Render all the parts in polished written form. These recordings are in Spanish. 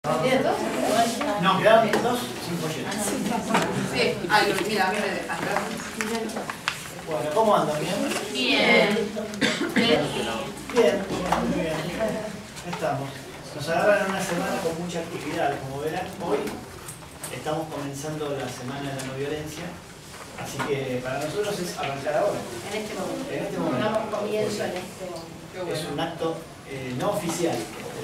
No, quedaron dos sin folletos. Sí, ay, mira, a mí me dejan. Bueno, ¿cómo andan? ¿Bien? Bien. Bien, muy bien. Estamos. Nos agarran una semana con mucha actividad. Como verán, hoy estamos comenzando la semana de la no violencia. Así que para nosotros es arrancar ahora. En este momento. En este momento. Damos comienzo en este momento. Es un acto no oficial.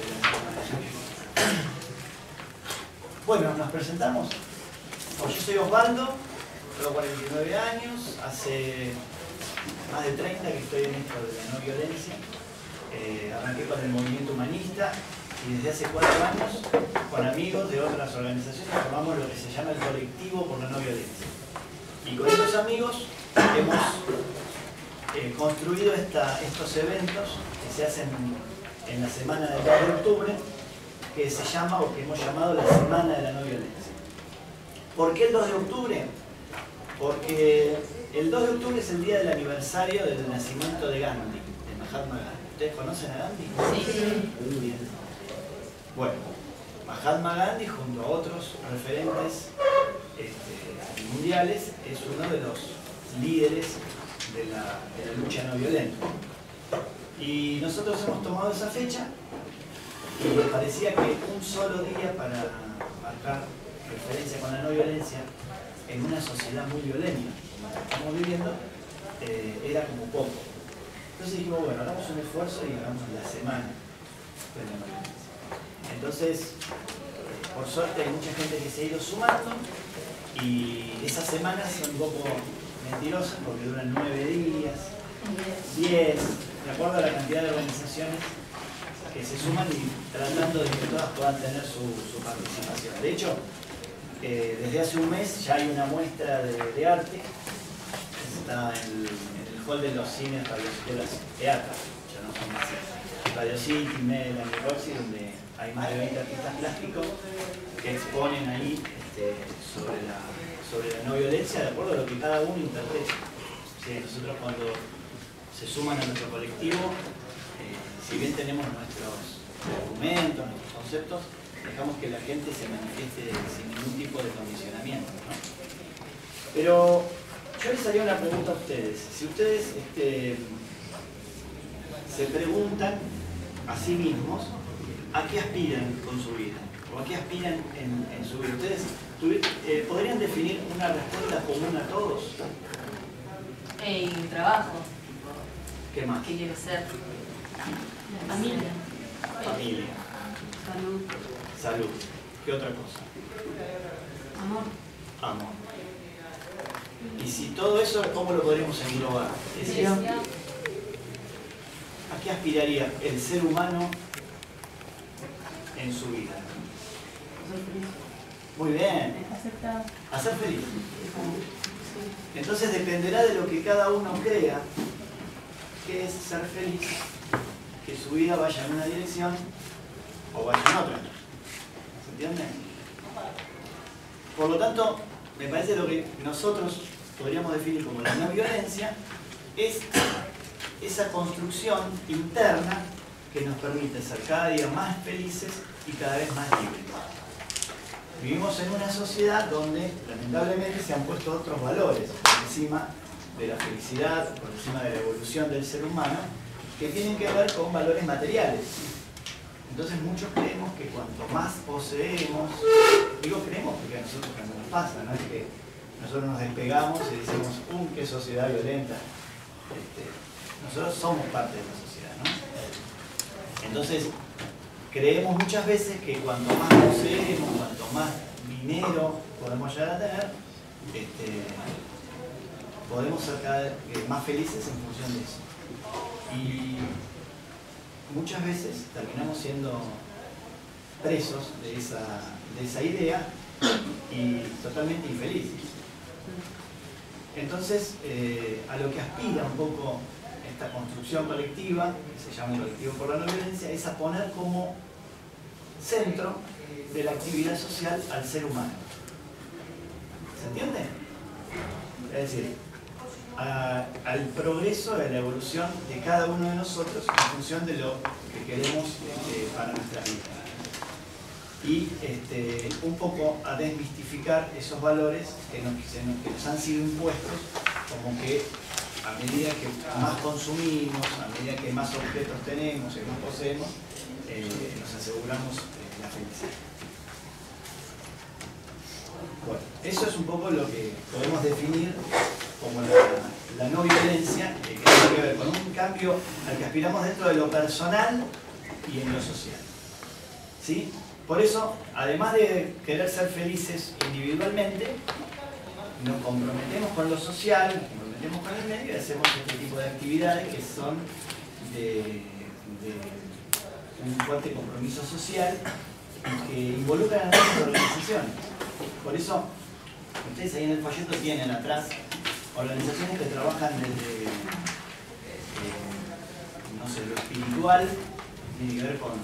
Bueno, nos presentamos. Pues yo soy Osvaldo, tengo 49 años, hace más de 30 que estoy en esto de la no violencia. Arranqué con el movimiento humanista y desde hace 4 años, con amigos de otras organizaciones, formamos lo que se llama el Colectivo por la No Violencia. Y con esos amigos hemos construido estos eventos que se hacen en la semana del 2 de octubre, que se llama, o que hemos llamado la Semana de la No Violencia. ¿Por qué el 2 de octubre? Porque el 2 de octubre es el día del aniversario del nacimiento de Gandhi, de Mahatma Gandhi. ¿Ustedes conocen a Gandhi? Sí. Muy bien. Bueno, Mahatma Gandhi, junto a otros referentes mundiales, es uno de los líderes de la lucha no violenta. Y nosotros hemos tomado esa fecha y nos parecía que un solo día para marcar referencia con la no violencia en una sociedad muy violenta, como la que estamos viviendo, era como poco. Entonces dijimos, bueno, hagamos un esfuerzo y hagamos la semana de la no violencia. Entonces, por suerte hay mucha gente que se ha ido sumando y esas semanas son un poco mentirosas porque duran 9 días, 10, de acuerdo a la cantidad de organizaciones que se suman y tratando de que todas puedan tener su participación. De hecho, desde hace un mes ya hay una muestra de arte que está en el hall de los cines, de las teatros, ya no son más Radio City, Medeland y Roxy, donde hay más de 20 artistas plásticos que exponen ahí sobre la no violencia de acuerdo a lo que cada uno interpreta. Sí, nosotros cuando se suman a nuestro colectivo, si bien tenemos nuestros documentos, nuestros conceptos, dejamos que la gente se manifieste sin ningún tipo de condicionamiento, ¿no? Pero yo les haría una pregunta a ustedes. Si ustedes se preguntan a sí mismos a qué aspiran con su vida, o a qué aspiran en su vida, ¿ustedes podrían definir una respuesta común a todos? Trabajo. ¿Qué más? ¿Qué quiero ser? Familia. Familia. Salud. Salud. ¿Qué otra cosa? Amor. Amor. Y si todo eso, ¿cómo lo podríamos englobar? Es decir, ¿a qué aspiraría el ser humano en su vida? Muy bien. A ser feliz. Entonces dependerá de lo que cada uno crea que es ser feliz, que su vida vaya en una dirección o vaya en otra. ¿Se entiende? Por lo tanto, me parece lo que nosotros podríamos definir como la no violencia es esa construcción interna que nos permite ser cada día más felices y cada vez más libres. Vivimos en una sociedad donde lamentablemente se han puesto otros valores por encima de la felicidad, por encima de la evolución del ser humano, que tienen que ver con valores materiales. Entonces muchos creemos que cuanto más poseemos, digo creemos porque a nosotros también nos pasa, no es que nosotros nos despegamos y decimos, qué sociedad violenta. Nosotros somos parte de la sociedad, ¿no? Entonces, creemos muchas veces que cuanto más poseemos, cuanto más dinero podemos llegar a tener, podemos ser cada vez más felices en función de eso. Y muchas veces terminamos siendo presos de esa idea y totalmente infelices. Entonces, a lo que aspira un poco esta construcción colectiva, que se llama Colectivo por la No Violencia, es a poner como centro de la actividad social al ser humano. ¿Se entiende? Es decir, al progreso, a la evolución de cada uno de nosotros en función de lo que queremos para nuestra vida. y un poco a desmistificar esos valores que nos han sido impuestos, como que a medida que más consumimos, a medida que más objetos tenemos y más poseemos, nos aseguramos la felicidad. Bueno, eso es un poco lo que podemos definir como la no violencia, que tiene que ver con un cambio al que aspiramos dentro de lo personal y en lo social. ¿Sí? Por eso, además de querer ser felices individualmente, nos comprometemos con lo social, nos comprometemos con el medio y hacemos este tipo de actividades que son de un fuerte compromiso social y que involucran a nuestras organizaciones. Por eso, ustedes ahí en el folleto tienen atrás organizaciones que trabajan desde no sé, lo espiritual, tiene que ver con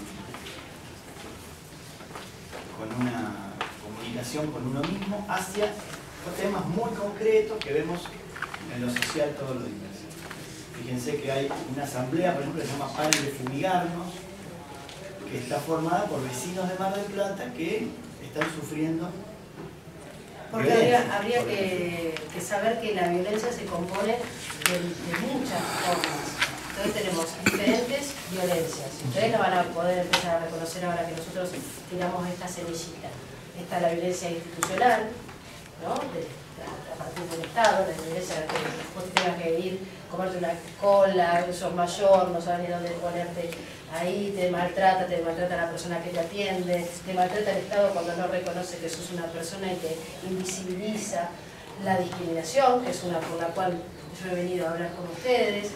una comunicación con uno mismo, hacia temas muy concretos que vemos en lo social todos los días. Fíjense que hay una asamblea, por ejemplo, que se llama Paren de Fumigarnos, que está formada por vecinos de Mar del Plata que están sufriendo. Porque habría que saber que la violencia se compone de muchas formas. Entonces tenemos diferentes violencias. Ustedes lo van a poder empezar a reconocer ahora que nosotros tiramos esta semillita. Está la violencia institucional, ¿no? A partir del Estado, la violencia de que vos tengas que ir, comerte una cola, sos mayor, no sabes ni dónde ponerte ahí, te maltrata la persona que te atiende, te maltrata el Estado cuando no reconoce que sos una persona y te invisibiliza. La discriminación, que es una por la cual yo he venido a hablar con ustedes,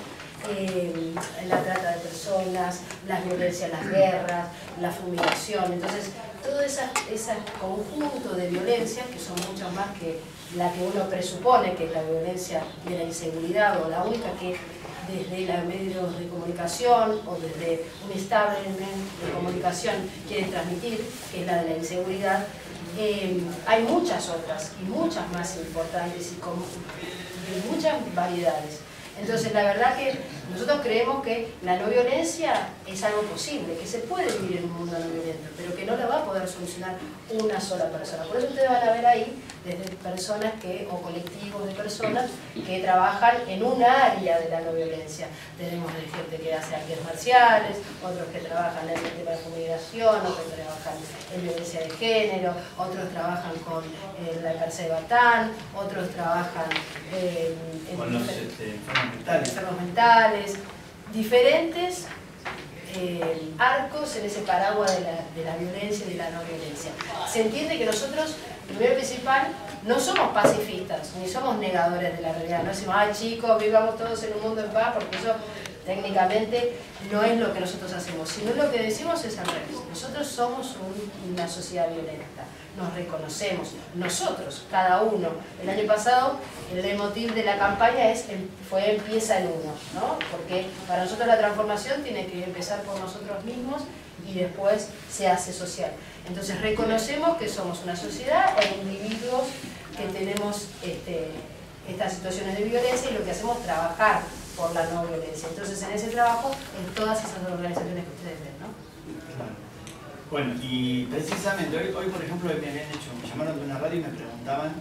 la trata de personas, las violencias, las guerras, la fumigación. Entonces, todo ese conjunto de violencias, que son muchas más que la que uno presupone que es la violencia de la inseguridad, o la única que desde los medios de comunicación o desde un establishment de comunicación quiere transmitir, que es la de la inseguridad, hay muchas otras y muchas más importantes y de muchas variedades. Entonces, la verdad que nosotros creemos que la no violencia es algo posible, que se puede vivir en un mundo no violento, pero que no la va a poder solucionar una sola persona. Por eso ustedes van a ver ahí desde personas o colectivos de personas que trabajan en un área de la no violencia. Tenemos gente que hace artes marciales, otros que trabajan en el tema de fumigación, otros que trabajan en violencia de género, otros trabajan con la cárcel de Batán, otros trabajan con los enfermos mentales, diferentes arcos en ese paraguas de la violencia y de la no violencia. Se entiende que nosotros, primero y principal, no somos pacifistas, ni somos negadores de la realidad. No decimos, ay chicos, vivamos todos en un mundo en paz, porque eso técnicamente no es lo que nosotros hacemos, sino lo que decimos es al revés. Nosotros somos una sociedad violenta, nos reconocemos, nosotros, cada uno. El año pasado el leitmotiv de la campaña fue empieza en uno, ¿no? Porque para nosotros la transformación tiene que empezar por nosotros mismos y después se hace social. Entonces reconocemos que somos una sociedad e individuos que tenemos estas situaciones de violencia y lo que hacemos es trabajar por la no violencia. Entonces, en ese trabajo, en todas esas organizaciones que ustedes ven, ¿no? Bueno, y precisamente hoy por ejemplo, me llamaron de una radio y me preguntaban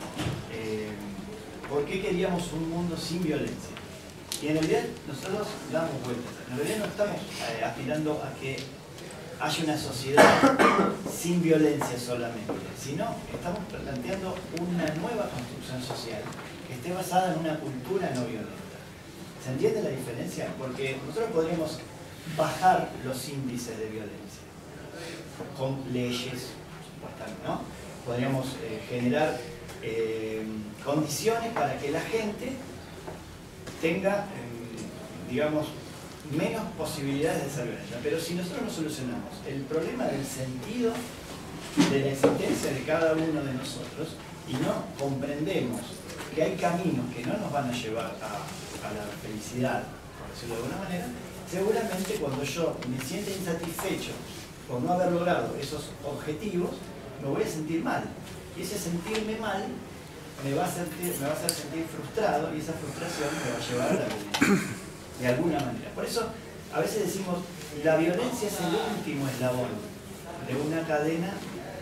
por qué queríamos un mundo sin violencia. Y en realidad nosotros damos vueltas. En realidad no estamos aspirando a que haya una sociedad sin violencia solamente, sino estamos planteando una nueva construcción social que esté basada en una cultura no violenta. ¿Se entiende la diferencia? Porque nosotros podríamos bajar los índices de violencia con leyes, supuestamente, ¿no? Podríamos generar condiciones para que la gente tenga, digamos, menos posibilidades de ser violenta. Pero si nosotros no solucionamos el problema del sentido de la existencia de cada uno de nosotros y no comprendemos que hay caminos que no nos van a llevar a la felicidad, por decirlo de alguna manera, seguramente cuando yo me sienta insatisfecho por no haber logrado esos objetivos, me voy a sentir mal. Y ese sentirme mal me va a hacer sentir frustrado, y esa frustración me va a llevar a la violencia, de alguna manera. Por eso, a veces decimos, la violencia es el último eslabón de una cadena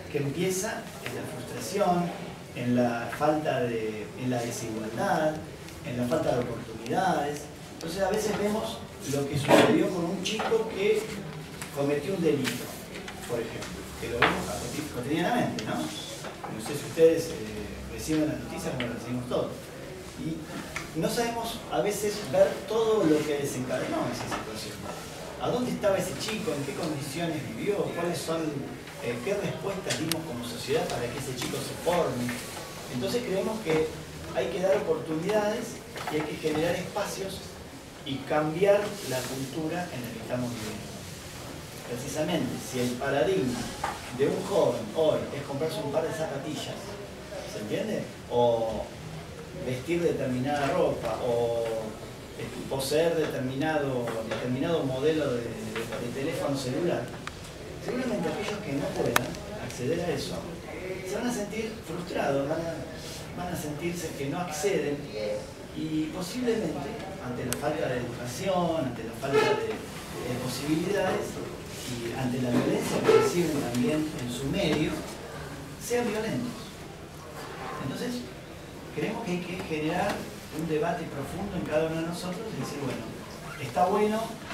que empieza en la frustración, en la falta de, en la desigualdad, en la falta de oportunidades. Entonces a veces vemos lo que sucedió con un chico que cometió un delito, por ejemplo, que lo vemos cotidianamente, ¿no? No sé si ustedes reciben las noticias como las recibimos todos. Y no sabemos a veces ver todo lo que desencadenó esa situación. ¿A dónde estaba ese chico? ¿En qué condiciones vivió? ¿Cuáles son, qué respuestas dimos como sociedad para que ese chico se forme? Entonces creemos que hay que dar oportunidades y hay que generar espacios y cambiar la cultura en la que estamos viviendo. Precisamente, si el paradigma de un joven hoy es comprarse un par de zapatillas, ¿se entiende? O vestir determinada ropa, o poseer determinado modelo de teléfono celular, seguramente aquellos que no puedan acceder a eso se van a sentir frustrados, van a sentirse que no acceden y posiblemente ante la falta de educación, ante la falta de posibilidades y ante la violencia que reciben también en su medio, sean violentos. Entonces, creemos que hay que generar un debate profundo en cada uno de nosotros y decir, bueno, está bueno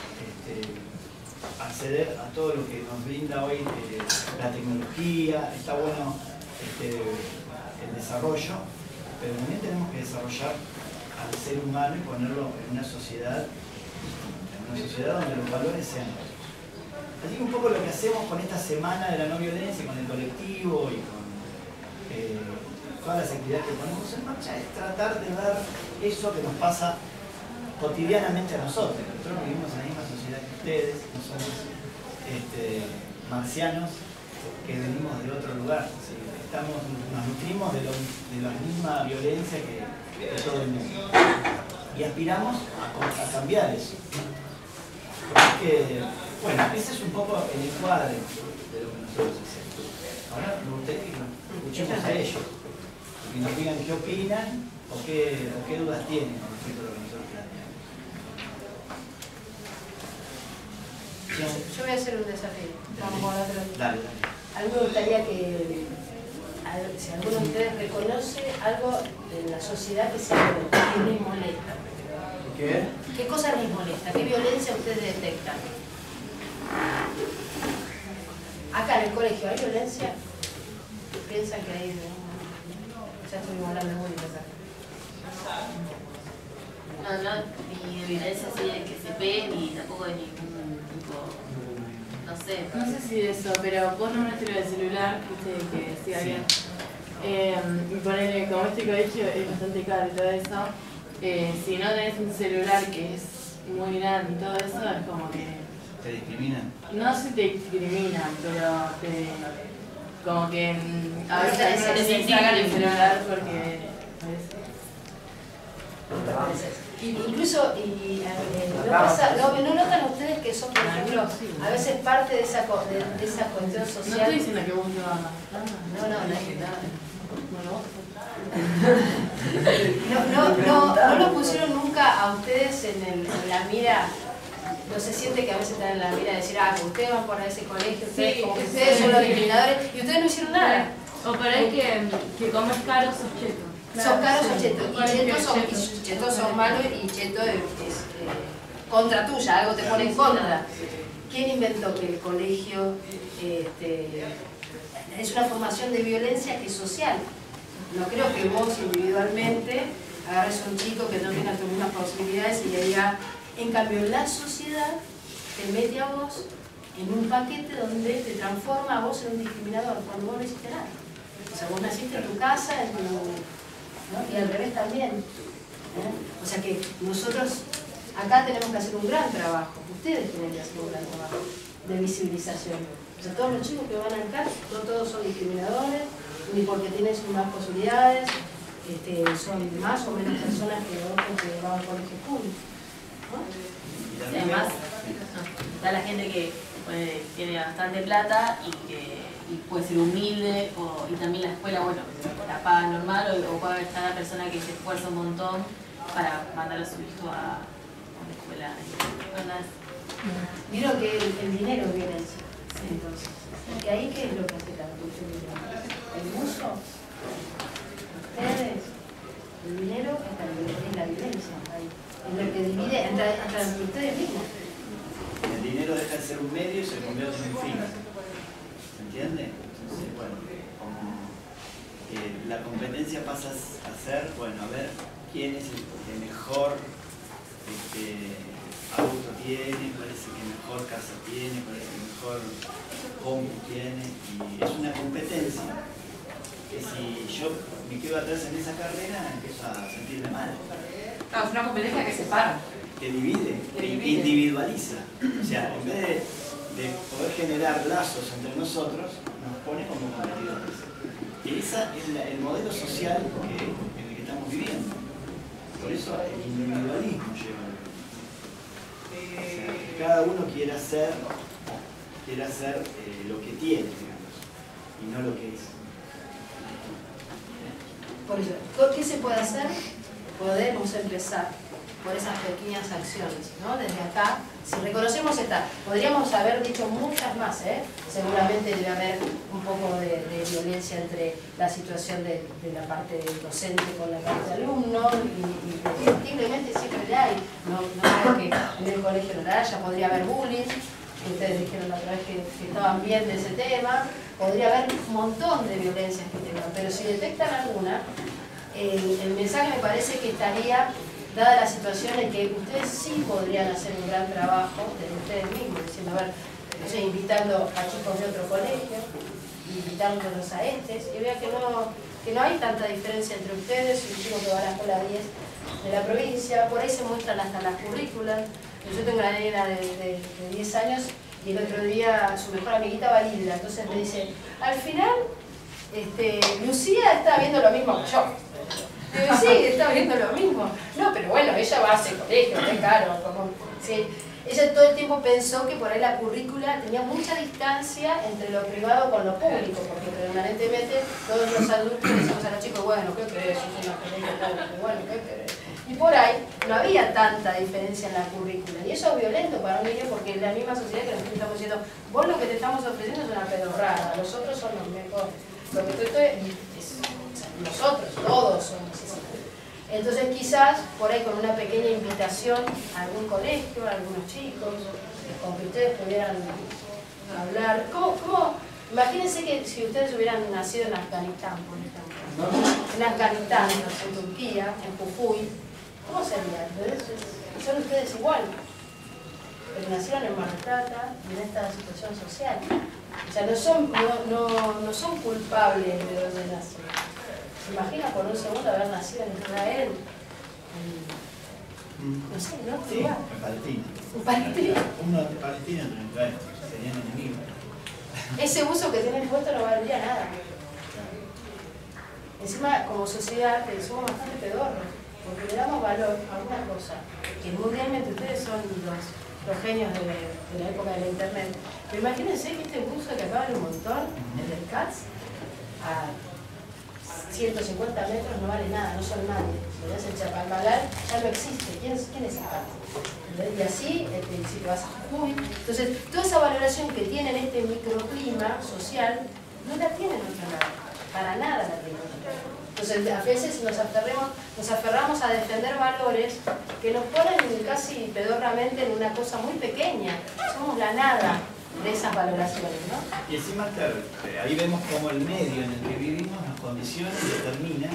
acceder a todo lo que nos brinda hoy la tecnología, está bueno el desarrollo, pero también tenemos que desarrollar al ser humano y ponerlo en una sociedad donde los valores sean otros. Así que un poco lo que hacemos con esta semana de la no violencia, con el colectivo y con todas las actividades que ponemos en marcha es tratar de ver eso que nos pasa cotidianamente a nosotros. Nosotros vivimos en la misma sociedad que ustedes, no somos marcianos que venimos de otro lugar. ¿Sí? Nos nutrimos de la misma violencia que todo el mundo. Y aspiramos a cambiar eso. Porque, bueno, ese es un poco el encuadre de lo que nosotros hacemos. Ahora me gustaría que escuchemos a ellos. Que nos digan qué opinan o qué dudas tienen con respecto a lo que nosotros planteamos. Yo voy a hacer un desafío. Vamos a hablar de lo. Dale. A mí me gustaría que, si alguno de ustedes reconoce algo en la sociedad que les molesta. ¿Qué? ¿Qué cosa les molesta? ¿Qué violencia ustedes detectan? Acá en el colegio, ¿hay violencia? ¿Piensan que hay? Ya estuvimos hablando de Mónica acá. No, ni de violencia así de que se peguen ni tampoco de ningún tipo, no sé si de eso, pero vos nombraste lo del celular, viste que decía bien. Y ponele, como este colegio es bastante caro y todo eso, si no tenés un celular que es muy grande y todo eso, es como que... ¿Te discriminan? No se te discriminan, pero como que a veces te sacan el celular porque... Incluso, ¿no notan ustedes que son, por ejemplo, a veces parte de esa cuestión social? No estoy diciendo que vos lo hagas. ¿No lo pusieron nunca a ustedes en la mira? ¿No se siente que a veces están en la mira de decir, que ustedes van por ese colegio, ustedes, como que ustedes son los discriminadores y ustedes no hicieron nada? O por ahí que comes caro, sos cheto. Son caros o chetos. Y chetos son malos y cheto es contra tuya, algo te pone en contra. ¿Quién inventó que el colegio es una formación de violencia que es social? No creo que vos individualmente agarres a un chico que no tenga tus mismas posibilidades y le diga, en cambio la sociedad te mete a vos en un paquete donde te transforma a vos en un discriminador cuando vos no hiciste nada. O sea, vos naciste en tu casa, ¿no? Y al revés también. O sea que nosotros acá tenemos que hacer un gran trabajo, ustedes tienen que hacer un gran trabajo de visibilización. O sea, todos los chicos que van acá, no todos son discriminadores, ni porque tienen más posibilidades, son más o menos personas que otros que van al colegio público. ¿No? Sí, además, está la gente que tiene bastante plata y puede ser humilde, y también la escuela, bueno, la paga normal, o puede estar la persona que se esfuerza un montón para mandar a su hijo a una escuela. Vieron que el dinero es violencia, entonces. ¿Y ahí qué es lo que hace la que ustedes tienen? El uso, ustedes, el dinero es la violencia, es lo que divide entre ustedes mismos. El dinero deja de ser un medio y se convierte en un fin. ¿Se entiende? Entonces, bueno, como la competencia pasa a ser, bueno, a ver quién es el que mejor auto tiene, cuál es el que mejor casa tiene, cuál es el mejor compu tiene, y es una competencia que si yo me quedo atrás en esa carrera empiezo a sentirme mal. No, es una competencia que separa. Que divide, que individualiza. O sea, en vez de poder generar lazos entre nosotros, nos pone como competidores. Y ese es el modelo social en el que estamos viviendo. Por eso el individualismo lleva a o sea, que cada uno quiere hacer lo que tiene, digamos, y no lo que es. Por eso, ¿qué se puede hacer? Podemos empezar por esas pequeñas acciones, ¿no? Desde acá, si reconocemos esta, podríamos haber dicho muchas más, seguramente debe haber un poco de violencia entre la situación de la parte docente con la parte de alumno, y indiscutiblemente siempre la hay, no creo que en el colegio no la haya, podría haber bullying, que ustedes dijeron la otra vez que estaban bien de ese tema, podría haber un montón de violencias que tengan, pero si detectan alguna, el mensaje me parece que estaría, dada la situación en que ustedes sí podrían hacer un gran trabajo de ustedes mismos, diciendo, a ver, no sé, invitando a chicos de otro colegio, invitándolos a y vea que no hay tanta diferencia entre ustedes y un chico que va a la escuela 10 de la provincia, por ahí se muestran hasta las currículas. Yo tengo una nena de 10 años y el otro día su mejor amiguita va a Lila, entonces me dice, al final, Lucía está viendo lo mismo que yo. Digo, sí, está viendo lo mismo. No, pero bueno, ella va a ese colegio, es caro. Sí. Ella todo el tiempo pensó que por ahí la currícula tenía mucha distancia entre lo privado con lo público, porque permanentemente todos los adultos decimos a los chicos, bueno, ¿qué crees? Yo soy una colegio público, bueno, ¿qué crees? Y por ahí no había tanta diferencia en la currícula. Y eso es violento para un niño porque es la misma sociedad que nosotros estamos diciendo, vos lo que te estamos ofreciendo es una pedorrada, los otros son los mejores. Lo que nosotros, todos somos así. Entonces quizás por ahí con una pequeña invitación a algún colegio, a algunos chicos, con que ustedes pudieran hablar. Imagínense que si ustedes hubieran nacido en Afganistán, por ejemplo, en Afganistán, en Turquía, en Jujuy, ¿cómo sería? Son ustedes igual, pero nacieron en Mar del Plata y en esta situación social. O sea, no son culpables de donde nacen. ¿Se imagina por un segundo haber nacido en Israel? No sé, ¿no? Sí, en Palestina. ¿En Palestina? Uno de Palestina y otro en Israel. Serían enemigos. Ese uso que tienen puesto no valdría nada. Encima, como sociedad, somos bastante pedorros, porque le damos valor a una cosa, que mundialmente ustedes son los genios de la época de la internet. Pero imagínense que este uso que acaba de un montón, el del CATS, a 150 metros no vale nada, no son nadie. Si le das el Chapalmalal, ya no existe. ¿Quién es el CATS? Y así, si te vas a Jujuy. Entonces, toda esa valoración que tienen este microclima social, no la tienen en otro lado. Para nada la tienen. Entonces, a veces nos aferramos a defender valores que nos ponen casi pedorramente en una cosa muy pequeña. Somos la nada de esas valoraciones, ¿no? Y encima, claro, ahí vemos cómo el medio en el que vivimos nos condiciona y determina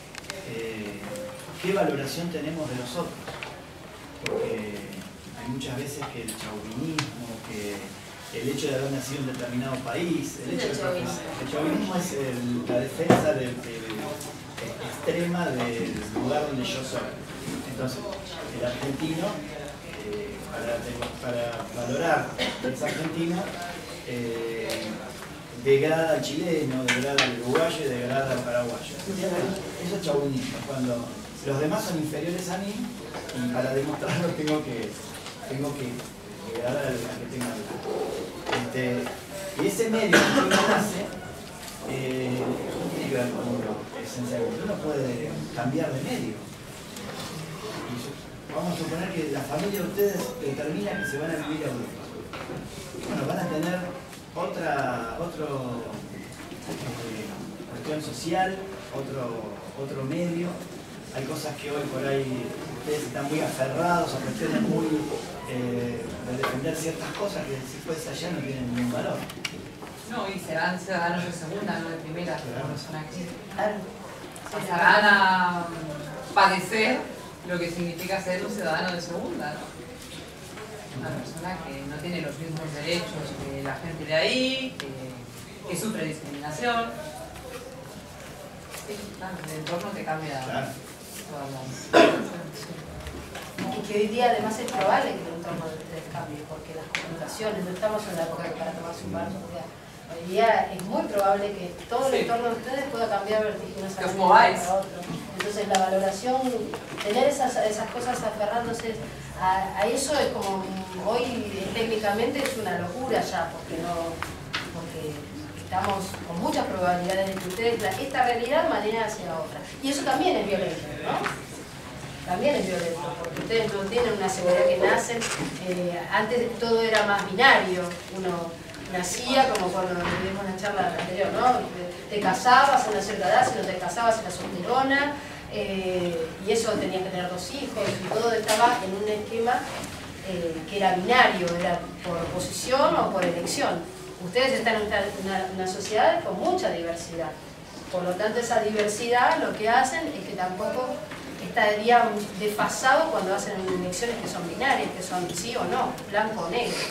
qué valoración tenemos de nosotros. Porque hay muchas veces que el chauvinismo, que el hecho de haber nacido en determinado país, el chauvinismo es la defensa extrema del lugar donde yo soy. Entonces, el argentino, para valorar ese argentino, degrada al chileno, degrada al uruguayo y degrada al paraguayo. Eso es chauvinismo, cuando los demás son inferiores a mí y para demostrarlo tengo que degradar al que tenga al lado. Y ese medio que uno hace tiene que ver con uno, esencialmente. Uno puede cambiar de medio. Y vamos a suponer que la familia de ustedes determina que se van a vivir a Europa. Bueno, van a tener cuestión social, otro medio. Hay cosas que hoy por ahí ustedes están muy aferrados a cuestiones muy de defender ciertas cosas que después allá no tienen ningún valor. No, y serán ciudadanos de segunda, no de primera, Claro. pasarán a padecer lo que significa ser un ciudadano de segunda, ¿no? Una persona que no tiene los mismos derechos que la gente de ahí, que sufre discriminación. Sí, claro, el entorno te cambia todas las... Y que hoy día además es probable que el entorno cambie, porque las comunicaciones, no estamos en la época para tomarse un vaso, hoy día es muy probable que todo el entorno de ustedes pueda cambiar vertiginosamente para otro. Entonces la valoración, tener esas cosas aferrándose a eso es como, hoy técnicamente es una locura ya, porque estamos con muchas probabilidades de que ustedes esta realidad manejen hacia otra. Y eso también es violento, ¿no? También es violento, porque ustedes no tienen una seguridad que nacen. Antes todo era más binario, uno nacía como cuando tuvimos la charla anterior, ¿no? Te casabas a una cierta edad, si no te casabas eras solterona, y eso tenías que tener 2 hijos, y todo estaba en un esquema que era binario, era por oposición o por elección. Ustedes están en una sociedad con mucha diversidad, por lo tanto esa diversidad lo que hacen es que tampoco estaría desfasado cuando hacen elecciones que son binarias, que son sí o no, blanco o negro.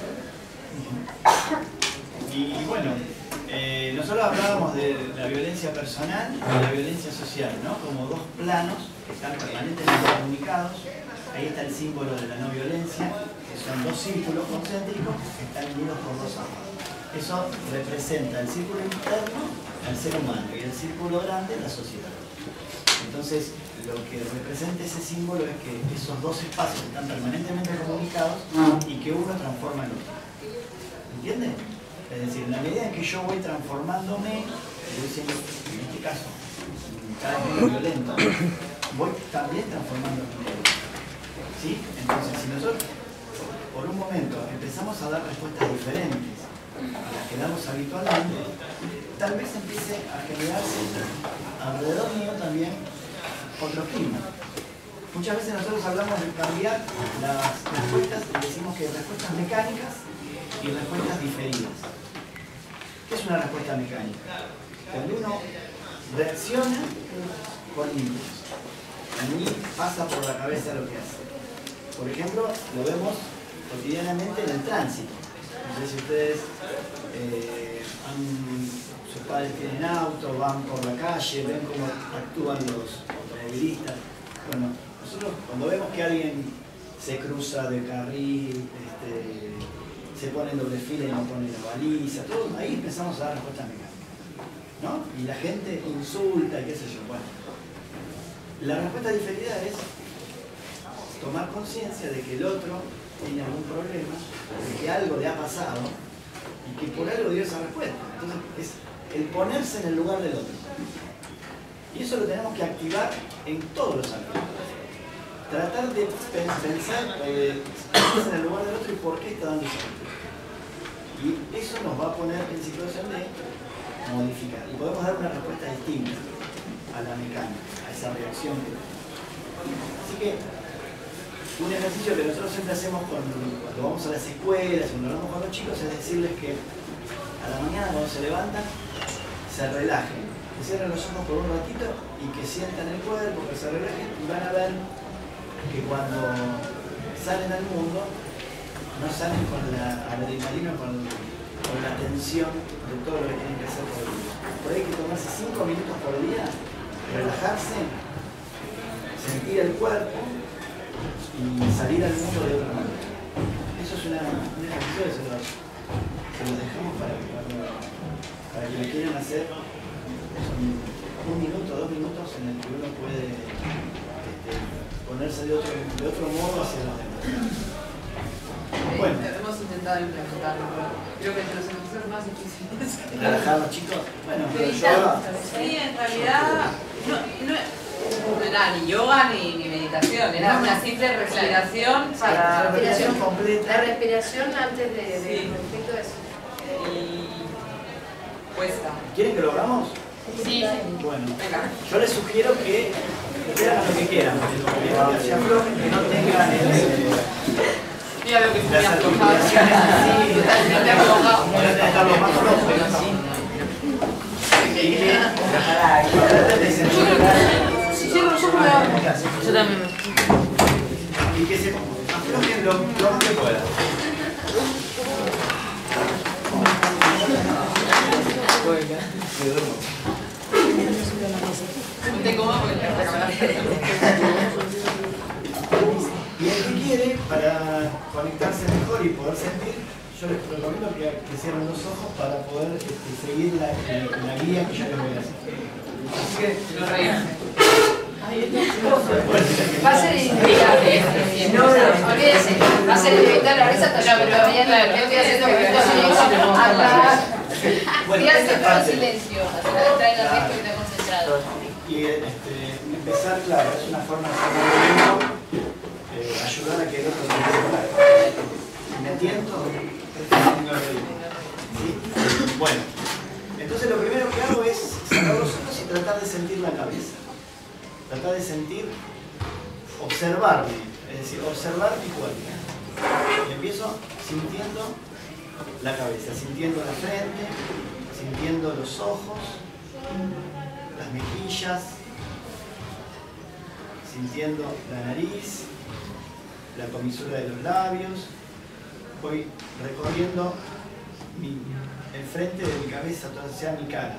Y bueno, nosotros hablábamos de la violencia personal y la violencia social, ¿no? Como dos planos que están permanentemente comunicados. Ahí está el símbolo de la no violencia, que son 2 círculos concéntricos que están unidos por 2 aguas. Eso representa el círculo interno al ser humano y el círculo grande la sociedad. Entonces, lo que representa ese símbolo es que esos 2 espacios están permanentemente comunicados y que uno transforma el otro. ¿Entienden? Es decir, en la medida en que yo voy transformándome, voy siendo, en este caso, cada vez menos violento, voy también transformando el otro. ¿Sí? Entonces, si nosotros por un momento empezamos a dar respuestas diferentes a las que damos habitualmente, tal vez empiece a generarse alrededor mío también otro clima. Muchas veces nosotros hablamos de cambiar las respuestas y decimos que hay respuestas mecánicas y respuestas diferidas. ¿Qué es una respuesta mecánica? Cuando uno reacciona con impulso y pasa por la cabeza lo que hace. Por ejemplo, lo vemos cotidianamente en el tránsito. No sé si ustedes sus padres tienen auto, van por la calle, ven cómo actúan los automovilistas. Bueno, nosotros cuando vemos que alguien se cruza de carril, se pone en doble fila y no pone la baliza, todo, ahí empezamos a dar respuestas mecánicas, ¿no? Y la gente insulta y qué sé yo. Bueno, la respuesta diferida es tomar conciencia de que el otro tiene algún problema, de que algo le ha pasado y que por algo dio esa respuesta. Entonces es el ponerse en el lugar del otro. Y eso lo tenemos que activar en todos los ámbitos. Tratar de pensar ponerse en el lugar del otro y por qué está dando esa respuesta. Y eso nos va a poner en situación de modificar. Y podemos dar una respuesta distinta a la mecánica, a esa reacción. Así que un ejercicio que nosotros siempre hacemos cuando vamos a las escuelas, cuando hablamos con los chicos, es decirles que a la mañana cuando se levantan, se relajen, que cierren los ojos por un ratito y que sientan el cuerpo, que se relajen y van a ver que cuando salen al mundo no salen con la adrenalina, con la tensión de todo lo que tienen que hacer por el día. Por ahí hay que tomarse 5 minutos por día, relajarse, sentir el cuerpo y salir al mundo de otra manera. Eso es un ejercicio que se los dejamos para que lo quieran hacer. Son 1 minuto, 2 minutos en el que uno puede ponerse de otro modo hacia los demás. Bueno. Hemos intentado implementarlo, pero creo que entre los ejercicios más difíciles. ¿Relajar los chicos? Bueno, pero sí, en realidad no era ni yoga ni meditación, era una simple respiración para... La respiración completa. La respiración antes de sí. efecto es... Cuesta. ¿Quieren que lo hagamos? Sí. Bueno, Venga. yo les sugiero que hagan lo que quieran, que se aflojen, que no tengan Mira lo que se me las ha articulaciones así, totalmente aflojado. van a dejar los más flojos. Y que traten de sentir Si cierro los ojos me da. Yo también. y que se aflojen lo más que puedan. No te comas porque te vas a Y el que quiere, para conectarse mejor y poder sentir, yo les recomiendo que cierren los ojos para poder seguir la guía que yo les voy a hacer. Así que, lo reímos. Va a ser inevitable. No, olvídense. Va a ser inevitable. Ahorita está pero bien, yo estoy haciendo esto acá. bueno, Estoy esta haciendo parte. silencio. Trae el ritmo y está concentrado. Y empezar, claro, es una forma de hacer movimiento, ayudar a que el otro se mueva. ¿Me entiendo? ¿Sí? Bueno, entonces lo primero que hago es cerrar los ojos y tratar de sentir la cabeza. Tratar de sentir, observarme, es decir, observar mi cuerpo. Y empiezo sintiendo la cabeza, sintiendo la frente, sintiendo los ojos, las mejillas, sintiendo la nariz, la comisura de los labios. Voy recorriendo el frente de mi cabeza, toda sea mi cara.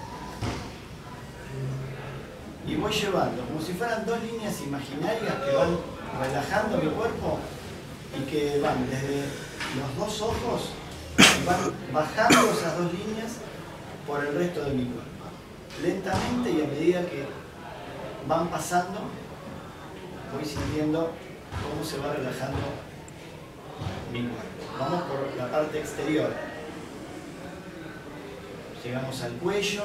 Y voy llevando, como si fueran dos líneas imaginarias que van relajando mi cuerpo y que van desde los dos ojos y van bajando esas dos líneas por el resto de mi cuerpo. Lentamente y a medida que van pasando, voy sintiendo cómo se va relajando mi cuerpo. Vamos por la parte exterior. Llegamos al cuello.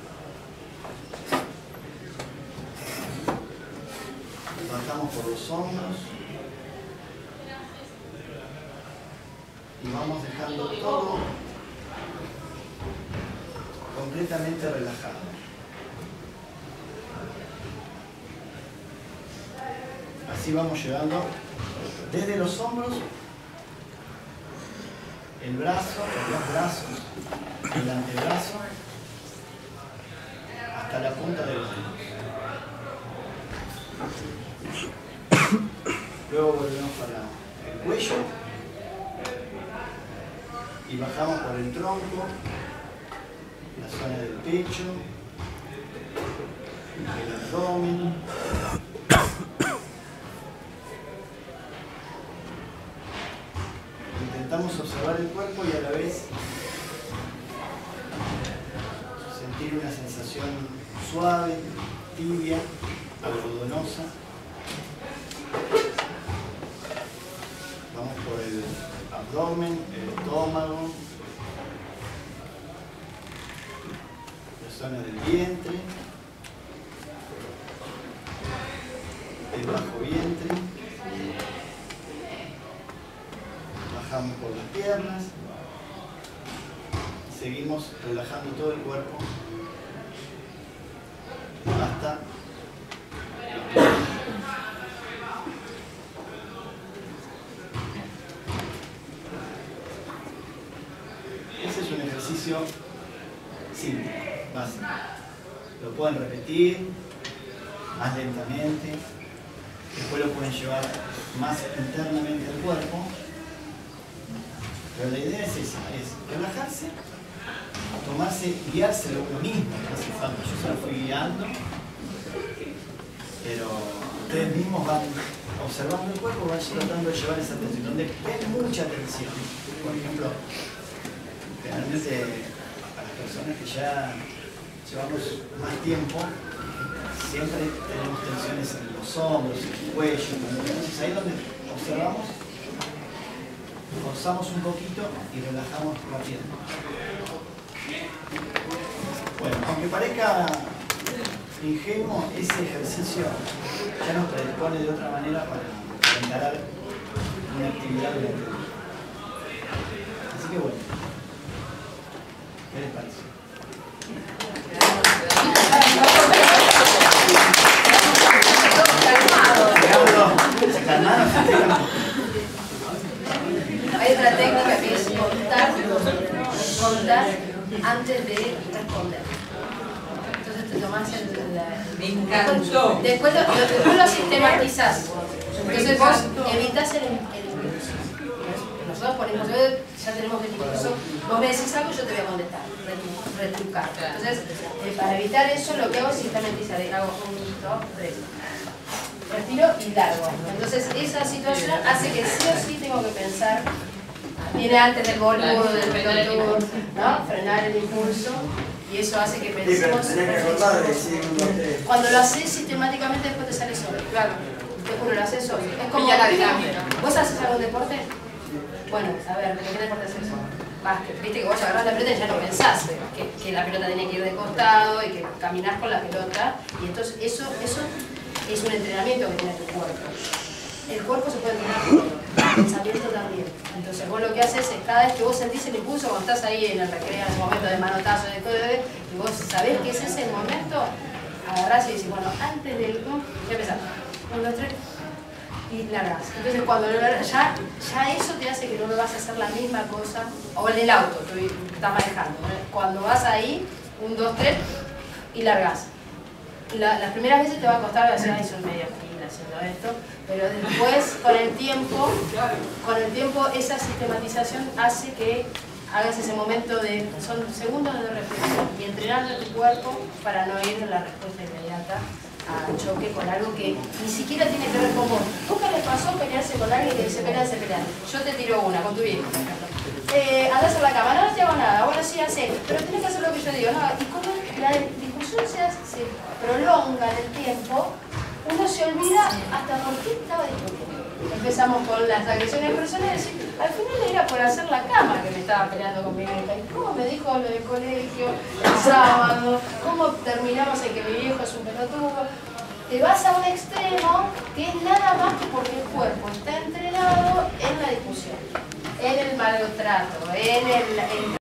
Bajamos por los hombros. Y vamos dejando todo completamente relajado. Así vamos llevando desde los hombros, el brazo, los dos brazos, el antebrazo, hasta la punta de los dedos. Luego volvemos para el cuello y bajamos por el tronco, la zona del pecho, el abdomen. Intentamos observar el cuerpo y a la vez sentir una sensación suave, tibia, algodonosa. Vamos por el abdomen, el estómago, la zona del vientre, el bajo vientre. Bajamos por las piernas, seguimos relajando todo el cuerpo hasta ese es un ejercicio simple, básico. Lo pueden repetir más lentamente, después lo pueden llevar más internamente al cuerpo. Pero la idea es esa, es relajarse, tomarse, guiarse lo mismo que hace falta. Yo se lo fui guiando, pero ustedes mismos van observando el cuerpo, van tratando de llevar esa atención. Donde ven mucha atención, por ejemplo, generalmente a las personas que ya llevamos más tiempo, siempre tenemos tensiones en los hombros, en el cuello. Entonces ahí es donde observamos, forzamos un poquito y relajamos la pierna. Bueno, aunque parezca ingenuo, ese ejercicio ya nos predispone de otra manera para encarar una actividad durante el día. Así que bueno, ¿qué les parece? antes de responder. Entonces te tomás Me encantó. Después lo sistematizás. Entonces vos evitás el nosotros ponemos, ya tenemos el discurso, vos me decís algo y yo te voy a contestar, retrucar. Entonces, para evitar eso, lo que hago es sistematizar. Hago 1, 2, 3. Respiro y largo. Entonces, esa situación hace que sí o sí tengo que pensar. Viene antes del boludo, del pelotudo, ¿no? Frenar el impulso. Y eso hace que pensemos. Cuando lo haces sistemáticamente, después te sale solo. Claro. Te juro, lo haces solo. Es como. ¿Vos haces algún deporte? Bueno, a ver, ¿de qué deporte haces? Básquet. Viste que vos agarrás la pelota y ya no pensás que la pelota tiene que ir de costado y que caminás con la pelota. Y entonces eso es un entrenamiento que tiene tu cuerpo. El cuerpo se puede entrenar todo, el pensamiento también. Entonces vos lo que haces es cada vez que vos sentís el impulso, cuando estás ahí en el recreo, en el momento de manotazo, y vos sabés que ese es el momento, agarrás y decís, bueno, antes del... ya empezás. 1, 2, 3... y largas. Entonces cuando lo largas, ya eso te hace que no lo vas a hacer la misma cosa, o en el auto, tú estás manejando, ¿no? Cuando vas ahí, 1, 2, 3 y largas. Las primeras veces te va a costar decir, ay, son media fila haciendo esto, pero después con el tiempo esa sistematización hace que hagas ese momento de, son segundos de reflexión y entrenando tu cuerpo para no ir a la respuesta inmediata a choque con algo que ni siquiera tiene que ver con vos. ¿Nunca les pasó pelearse con alguien que dice pelean? Yo te tiro una, con tu viejo, por ejemplo. Andás a la cama, no te hago nada, bueno sí, hace, pero tenés que hacer lo que yo digo, ¿no? Y cuando la discusión se prolonga en el tiempo, uno se olvida hasta por qué estaba discutiendo. Empezamos con las agresiones personales y al final era por hacer la cama que me estaba peleando con mi vieja. ¿Y cómo me dijo lo del colegio el sábado? ¿Cómo terminamos en que mi viejo es un pelotudo? Te vas a un extremo que es nada más que porque el cuerpo está entrenado en la discusión, en el maltrato, en el